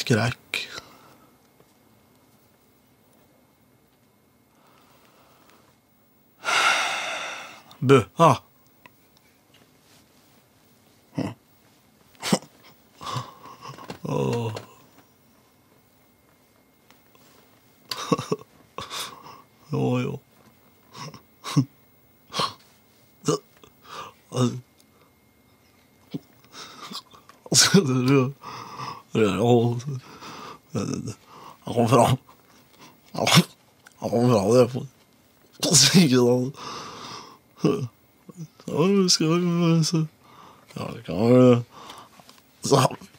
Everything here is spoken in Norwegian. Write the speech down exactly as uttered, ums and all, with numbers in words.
skräck. Böha. Åh. Jo, jo. Han kom fram. Han kom fram det på sidan. Ja, nu ska jag... Ja, det kan man... Så...